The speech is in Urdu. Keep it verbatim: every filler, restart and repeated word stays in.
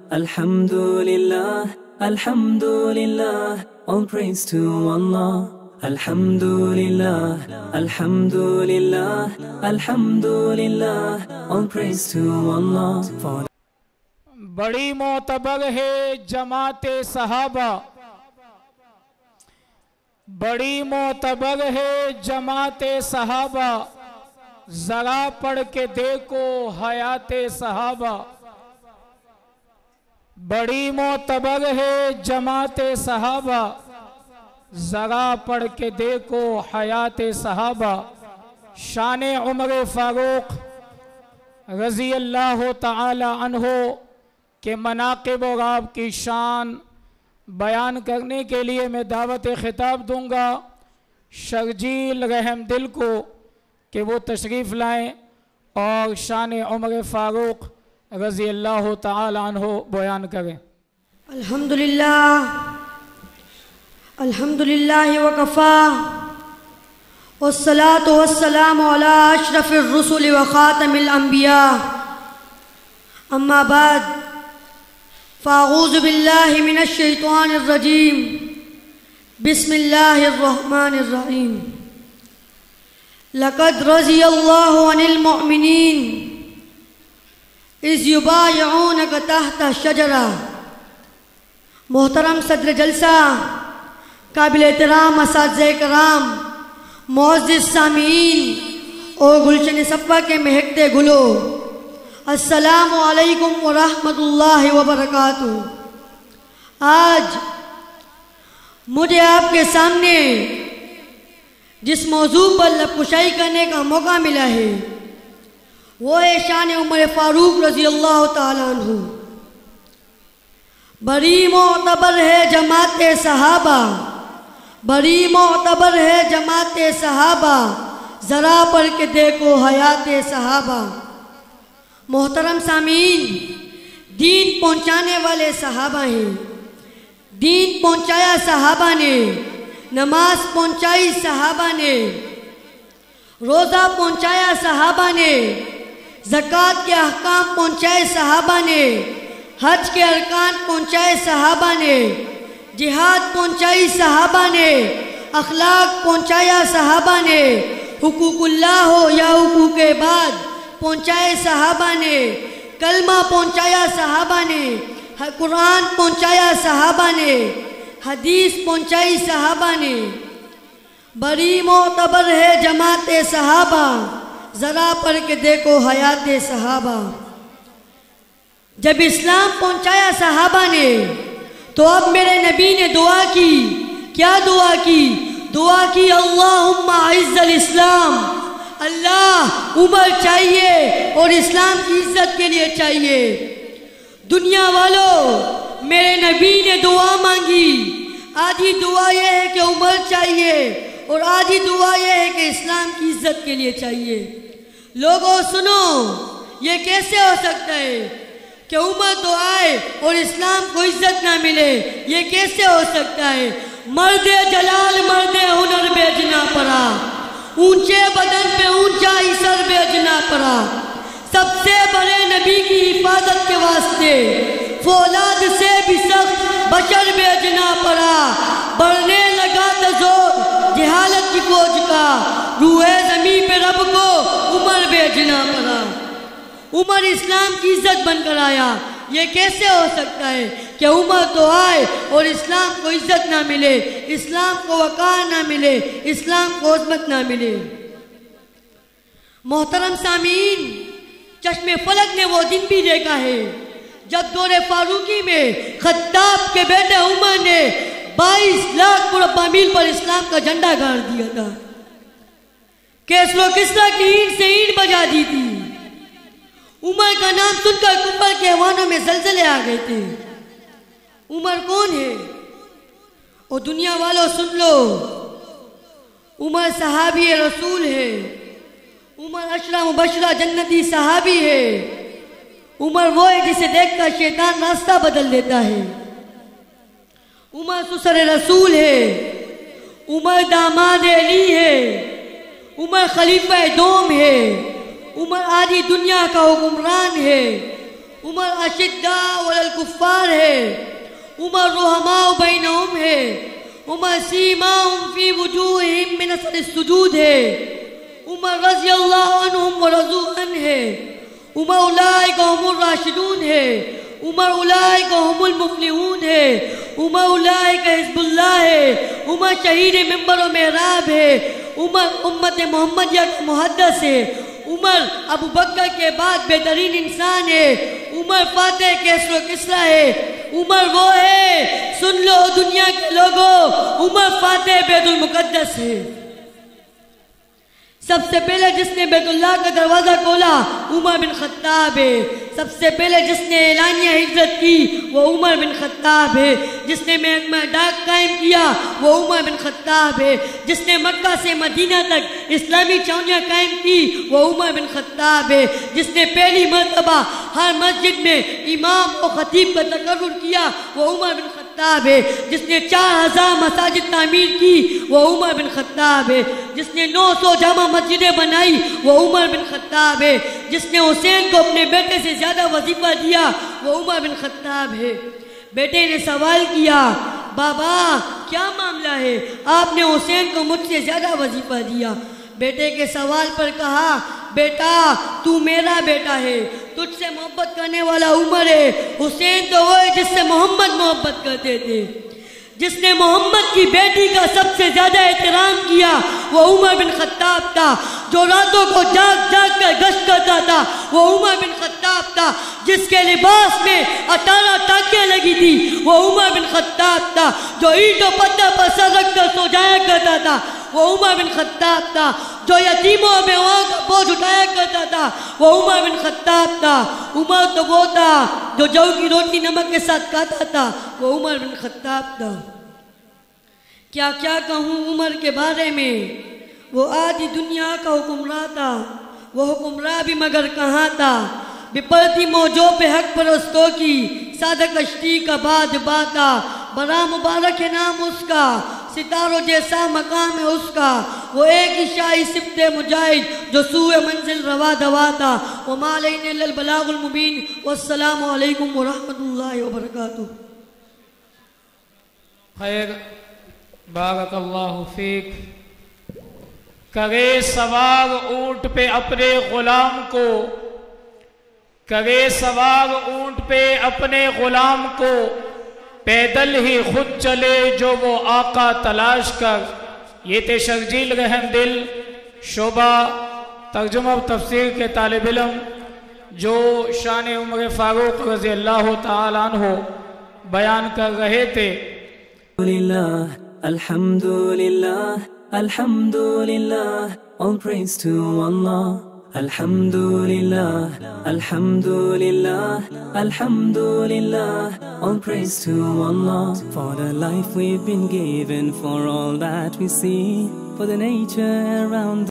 Alhamdulillah, Alhamdulillah, all praise to Allah. Alhamdulillah, Alhamdulillah, Alhamdulillah, all praise to Allah. For بڑی معتبر ہے جماعت صحابہ، بڑی معتبر ہے جماعت صحابہ، ذرا پڑھ کے دیکھو حیات صحابہ. بڑی معتبر ہے جماعت صحابہ، ذرا پڑھ کے دیکھو حیات صحابہ. شان عمر فاروق رضی اللہ تعالی عنہ کے مناقب اور آپ کی شان بیان کرنے کے لیے میں دعوت خطاب دوں گا شرجیل رحم دل کو کہ وہ تشریف لائیں اور شان عمر فاروق رضی اللہ تعالی عنہ بیان کریں. الحمدللہ الحمدللہ وکفا والصلاة والسلام علی اشرف الرسل وخاتم الانبیاء. اما بعد فاعوذ باللہ من الشیطان الرجیم. بسم اللہ الرحمن الرحیم. لقد رضی اللہ عن المؤمنین اذ یبایعونک تحت الشجرہ. محترم صدر جلسہ، قابل احترام اساتذہ کرام، معزز سامعین اور گلشن صفا کے مہکتے گلو، السلام علیکم ورحمۃ اللہ وبرکاتہ. آج مجھے آپ کے سامنے جس موضوع پر لب کشائی کرنے کا موقع ملا ہے وہ ہے شان عمر فاروق رضی اللہ تعالیٰ عنہ. بڑی معتبر ہے جماعت صحابہ، بڑی معتبر ہے جماعت صحابہ، ذرا پڑھ کے دیکھو حیات صحابہ. محترم سامعین، دین پہنچانے والے صحابہ ہیں. دین پہنچایا صحابہ نے، نماز پہنچائی صحابہ نے، روزہ پہنچایا صحابہ نے، زکوٰۃ کے احکام پہنچائے صحابہ نے، حج کے ارکان پہنچائے صحابہ نے، جہاد پہنچائی صحابہ نے، اخلاق پہنچایا صحابہ نے، حقوق اللہ ہو یا حقوق بعد پہنچائے صحابہ نے، کلمہ پہنچایا صحابہ نے، قرآن پہنچایا صحابہ نے، حدیث پہنچائی صحابہ نے. بڑی معتبر ہے جماعت صحابہ، ذرا پڑھ کے دیکھو حیات صحابہ. جب اسلام پہنچایا صحابہ نے تو اب میرے نبی نے دعا کی. کیا دعا کی؟ دعا کی اللہم اعز الاسلام. اللہ عمر چاہیے اور اسلام کی عزت کے لیے چاہیے. دنیا والوں، میرے نبی نے دعا مانگی. آدھی دعا یہ ہے کہ عمر چاہیے اور آدھی دعا یہ ہے کہ اسلام کی عزت کے لیے چاہیے. لوگوں سنو، یہ کیسے ہو سکتا ہے کہ عمر تو آئے اور اسلام کو عزت نہ ملے؟ یہ کیسے ہو سکتا ہے؟ مرد جلال مرد ہنر بیچنا پڑا، اونچے بدن پہ اونچا ہی سر بیچنا پڑا. سب سے بڑے نبی کی حفاظت کے واسطے فولاد سے بھی سخت بشر بیچنا پڑا. بڑھنے لگا تزور جہالت کی فوج کا، روح زمین پہ رب کو عمر بیچنا پڑا. عمر اسلام کی عزت بن کر آیا. یہ کیسے ہو سکتا ہے کہ عمر تو آئے اور اسلام کو عزت نہ ملے، اسلام کو وقار نہ ملے، اسلام کو عظمت نہ ملے؟ محترم سامعین، چشم فلک نے وہ دن بھی دیکھا ہے جب دور فاروقی میں خطاب کے بیٹے عمر نے بائیس لاکھ مربع میل پر اسلام کا جھنڈا گاڑ دیا تھا. کیسر و کسریٰ کی اینٹ سے اینٹ بجا دی تھی. عمر کا نام سن کر کفر کے ایوانوں میں زلزلے آ گئے تھے. عمر کون ہے؟ اور دنیا والوں سن لو، عمر صحابی رسول ہے. عمر اشرا مبشرہ جنتی صحابی ہے. عمر وہ ہے جسے دیکھ کر شیطان راستہ بدل دیتا ہے. عمر سسر رسول ہے. عمر داماد علی ہے. عمر خلیفہ دوم ہے. عمر آدھی دنیا کا حکمران ہے. عمر اشداء علی الکفار ہے، عمر رحماء بینہم ہے، عمر سیماہم فی وجوہہم من اثر السجود ہے، عمر رضی اللہ عنہم ورضوا عنہ ہے، عمر اولئک هم الراشدون ہے، عمر اولئک هم المفلحون ہے، عمر اولئک حزب اللہ ہے، عمر شہید منبر و محراب ہے، عمر امت محمدیہ کا محدث ہے، عمر ابو بکر کے بعد بہترین انسان ہے، عمر فاتح کیسر و کسرا ہے، عمر وہ ہے سن لو دنیا کے لوگوں، عمر فاتح بیت المقدس ہے۔ سب سے پہلے جس نے بیت اللہ کا دروازہ کھولا عمر بن خطاب ہے، سب سے پہلے جس نے اعلانیہ ہجرت کی وہ عمر بن خطاب ہے، جس نے محکمہ ڈاک قائم کیا وہ عمر بن خطاب ہے، جس نے مکہ سے مدینہ تک اسلامی چونیاں قائم کی وہ عمر بن خطاب ہے، جس نے پہلی مرتبہ ہر مسجد میں امام و خطیب کا تقرر کیا وہ عمر بن خطاب ہے، جس نے چار ہزار مساجد تعمیر کی وہ عمر بن خطاب ہے، جس نے نو سو جامع مسجدیں بنائی وہ عمر بن خطاب ہے، جس نے حسین کو اپنے بیٹے سے زیادہ وظیفہ دیا وہ عمر بن خطاب ہے۔ بیٹے نے سوال کیا بابا کیا معاملہ ہے، آپ نے حسین کو مجھ سے زیادہ وظیفہ دیا؟ بیٹے کے سوال پر کہا بیٹا تو میرا بیٹا ہے، تجھ سے محبت کرنے والا عمر ہے، حسین تو وہ ہے جس سے محمد محبت کرتے تھے، جس نے محمد کی بیٹی کا سب سے زیادہ احترام کیا وہ عمر بن خطاب تھا، جو راتوں کو جاگ جاگ کر گشت کرتا تھا وہ عمر بن خطاب تھا، جس کے لباس میں اٹھارہ ٹانکیں لگی تھی وہ عمر بن خطاب تھا، جو اینٹ و پتھر پر سر رکھ کر سو جایا کرتا تھا وہ عمر بن خطاب تھا، جو یتیموں اور بیواؤں کا بوجھ اٹھایا کرتا تھا وہ عمر بن خطاب تھا۔ عمر تو وہ تھا جو جو کی روٹی نمک کے ساتھ کھاتا تھا وہ عمر بن خطاب تھا۔ کیا کیا کہوں عمر کے بارے میں، وہ آدھی دنیا کا حکمراں تھا، وہ حکمراں بھی مگر کہاں تھا، بپرتی موجوں پہ حق پرستوں کی سادہ کشتی کا باد باتا، بڑا مبارک ہے نام اس کا، ستاروں جیسا مقام ہے اس کا، وہ ایک ہی شاہی سبت مجاہد جو سوئے منزل روا دوا تھا۔ وما علینا الا البلاغ المبین، والسلام علیکم ورحمۃ اللہ وبرکاتہ۔ خیر، بارک اللہ فیک۔ کرے سوار اونٹ پہ اپنے غلام کو، کرے سوار اونٹ پہ اپنے غلام کو، پیدل ہی خود چلے جو وہ آقا تلاش کر۔ یہ تھے شرجیل رحم دل شعبہ ترجمہ و تفسیر کے طالب علم جو شان عمر فاروق رضی اللہ تعالیٰ عنہ بیان کر رہے تھے۔ Alhamdulillah, Alhamdulillah, all praise to Allah. Alhamdulillah, Alhamdulillah, Alhamdulillah, all praise to Allah. For the life we've been given, for all that we see, for the nature around